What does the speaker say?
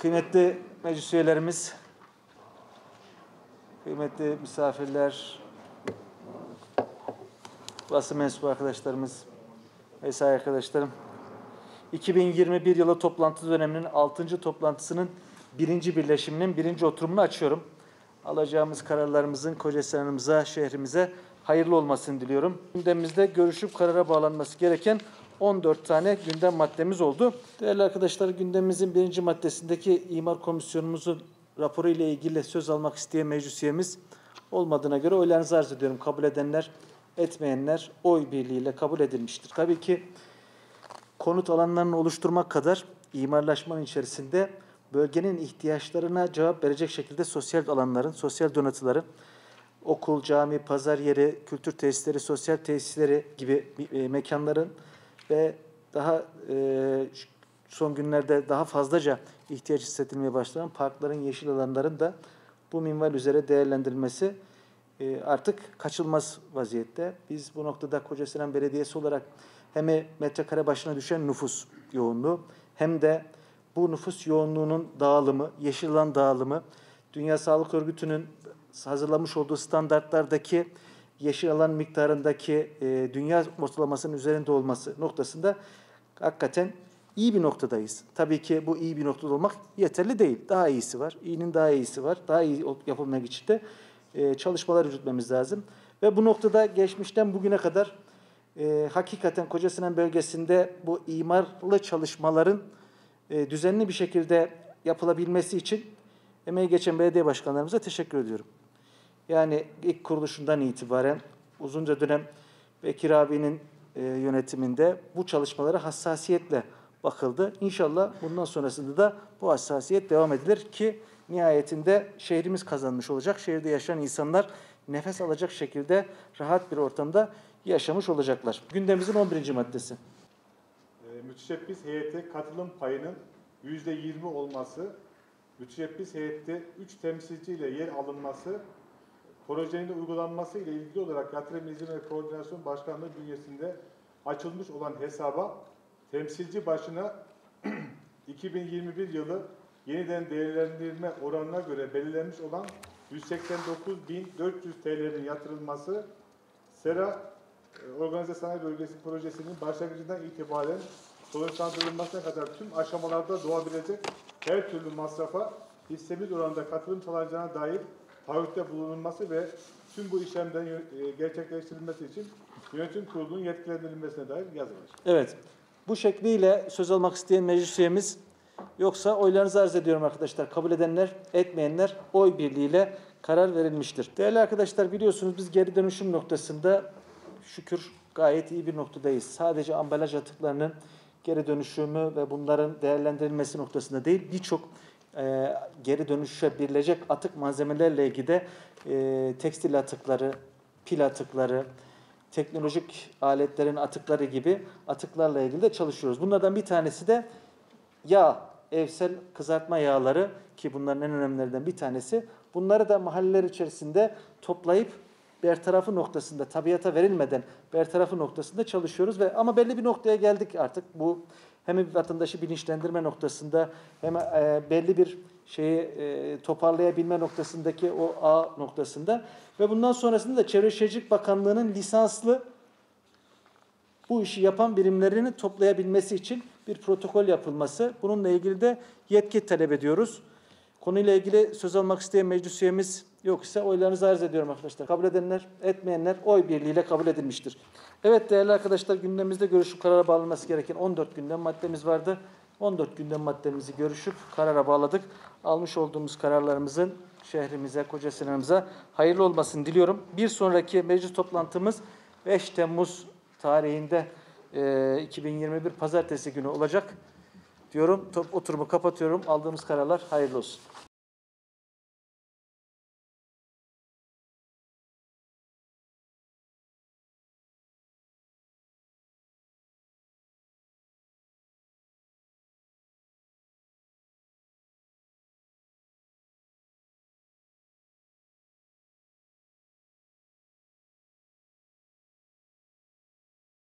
Kıymetli meclis üyelerimiz, kıymetli misafirler, basın mensubu arkadaşlarımız, mesai arkadaşlarım, 2021 yılı toplantı döneminin 6. toplantısının 1. birleşiminin 1. oturumunu açıyorum. Alacağımız kararlarımızın Kocaeli'mize, şehrimize hayırlı olmasını diliyorum. Gündemimizde görüşüp karara bağlanması gereken 14 tane gündem maddemiz oldu. Değerli arkadaşlar, gündemimizin 1. maddesindeki İmar Komisyonumuzun raporu ile ilgili söz almak isteyen meclis üyemiz olmadığına göre oylarınızı arz ediyorum. Kabul edenler, etmeyenler oy birliğiyle kabul edilmiştir. Tabii ki konut alanlarını oluşturmak kadar imarlaşmanın içerisinde bölgenin ihtiyaçlarına cevap verecek şekilde sosyal alanların, sosyal donatıların, okul, cami, pazar yeri, kültür tesisleri, sosyal tesisleri gibi mekanların ve daha son günlerde daha fazlaca ihtiyaç hissedilmeye başlanan parkların, yeşil alanların da bu minval üzere değerlendirilmesi artık kaçılmaz vaziyette. Biz bu noktada Kocaeli Belediyesi olarak hem metrekare başına düşen nüfus yoğunluğu hem de bu nüfus yoğunluğunun dağılımı, yeşil alan dağılımı, Dünya Sağlık Örgütü'nün hazırlamış olduğu standartlardaki yeşil alan miktarındaki dünya ortalamasının üzerinde olması noktasında hakikaten iyi bir noktadayız. Tabii ki bu iyi bir noktada olmak yeterli değil. Daha iyisi var. İyinin daha iyisi var. Daha iyi yapılmak için de çalışmalar yürütmemiz lazım. Ve bu noktada geçmişten bugüne kadar hakikaten Kocaeli bölgesinde bu imarlı çalışmaların düzenli bir şekilde yapılabilmesi için emeği geçen belediye başkanlarımıza teşekkür ediyorum. Yani ilk kuruluşundan itibaren uzunca dönem Bekir abinin yönetiminde bu çalışmalara hassasiyetle bakıldı. İnşallah bundan sonrasında da bu hassasiyet devam edilir ki nihayetinde şehrimiz kazanmış olacak. Şehirde yaşayan insanlar nefes alacak şekilde rahat bir ortamda yaşamış olacaklar. Gündemimizin 11. maddesi. Müteşebbis heyete katılım payının %20 olması, müteşebbis heyette 3 temsilciyle yer alınması, projenin uygulanması ile ilgili olarak Yatırım İzin ve Koordinasyon Başkanlığı bünyesinde açılmış olan hesaba temsilci başına 2021 yılı yeniden değerlendirme oranına göre belirlenmiş olan 189.400 TL'nin yatırılması, Sera Organize Sanayi Bölgesi projesinin başlangıcından itibaren sonuçlandırılmasına kadar tüm aşamalarda doğabilecek her türlü masrafa hissemiz oranında katılım sağlanacağına dair taahhütte bulunulması ve tüm bu işlemlerin gerçekleştirilmesi için yönetim kurulunun yetkilendirilmesine dair yazılır. Evet. Bu şekliyle söz almak isteyen meclis üyemiz yoksa oylarınızı arz ediyorum arkadaşlar. Kabul edenler, etmeyenler oy birliğiyle karar verilmiştir. Değerli arkadaşlar, biliyorsunuz biz geri dönüşüm noktasında şükür gayet iyi bir noktadayız. Sadece ambalaj atıklarının geri dönüşümü ve bunların değerlendirilmesi noktasında değil, birçok geri dönüşebilecek atık malzemelerle ilgili de tekstil atıkları, pil atıkları, teknolojik aletlerin atıkları gibi atıklarla ilgili de çalışıyoruz. Bunlardan bir tanesi de yağ, evsel kızartma yağları ki bunların en önemlilerinden bir tanesi. Bunları da mahalleler içerisinde toplayıp bertarafı noktasında, tabiata verilmeden bertarafı noktasında çalışıyoruz ama belli bir noktaya geldik artık. Bu hem vatandaşı bilinçlendirme noktasında hem belli bir şeyi toparlayabilme noktasındaki o ağ noktasında ve bundan sonrasında da Çevre Şehircilik Bakanlığı'nın lisanslı bu işi yapan birimlerini toplayabilmesi için bir protokol yapılması. Bununla ilgili de yetki talep ediyoruz. Konuyla ilgili söz almak isteyen meclis üyemiz yok ise oylarınızı arz ediyorum arkadaşlar. Kabul edenler, etmeyenler oy birliğiyle kabul edilmiştir. Evet değerli arkadaşlar, gündemimizde görüşüp karara bağlanması gereken 14 gündem maddemiz vardı. 14 gündem maddemizi görüşüp karara bağladık. Almış olduğumuz kararlarımızın şehrimize, Kocaeli'mize hayırlı olmasını diliyorum. Bir sonraki meclis toplantımız 5 Temmuz tarihinde 2021 Pazartesi günü olacak diyorum. Oturumu kapatıyorum. Aldığımız kararlar hayırlı olsun.